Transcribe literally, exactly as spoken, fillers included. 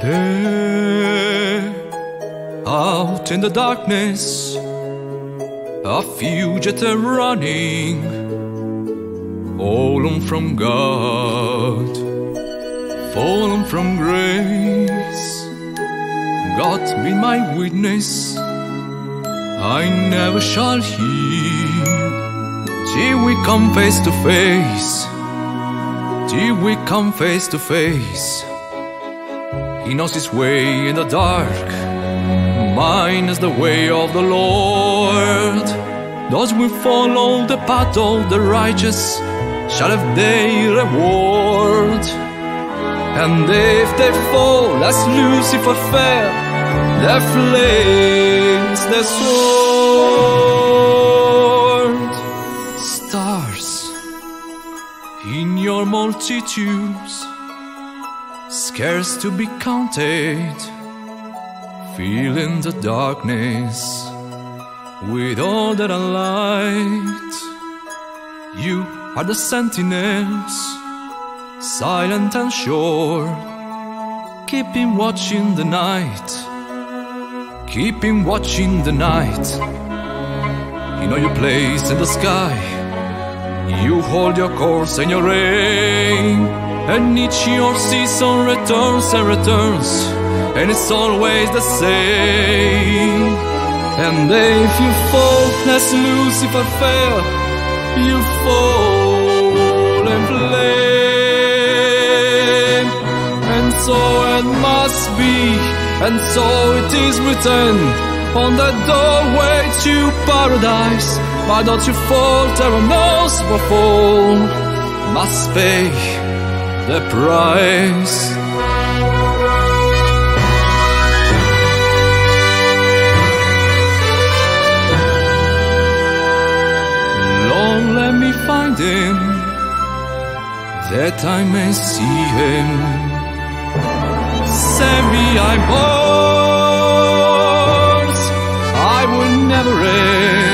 There, out in the darkness, a fugitive running, fallen from God, fallen from grace. God be my witness, I never shall hear, till we come face to face, till we come face to face. He knows his way in the dark, mine is the way of the Lord. Those who follow the path of the righteous shall have their reward. And if they fall as Lucifer fell, their flames, their sword. Stars in your multitudes, scarce to be counted, fill in the darkness with all that are light. You are the sentinels, silent and sure, keeping watch in the night, keeping watch in the night. You know your place in the sky, you hold your course and your aim, and each your season returns and returns, and it's always the same. And if you fall as Lucifer fell, you fall in flame. And so it must be, and so it is written on the doorway to paradise. Why don't you fall, terror knows but fall must pay the price. Lord, let me find him, that I may see him. Send me, I'm yours, I will never end.